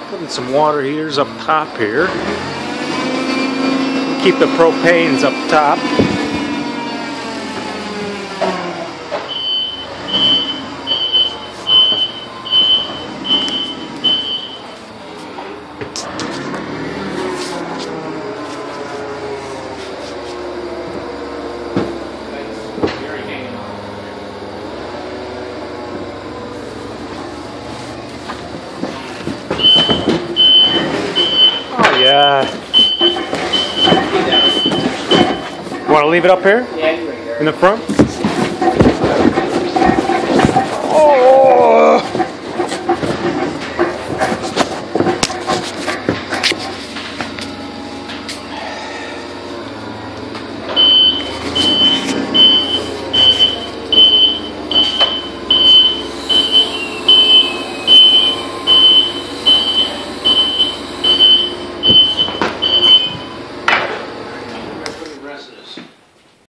Putting some water heaters up top here. Keep the propanes up top. Oh yeah. Want to leave it up here? Yeah, right there. In the front?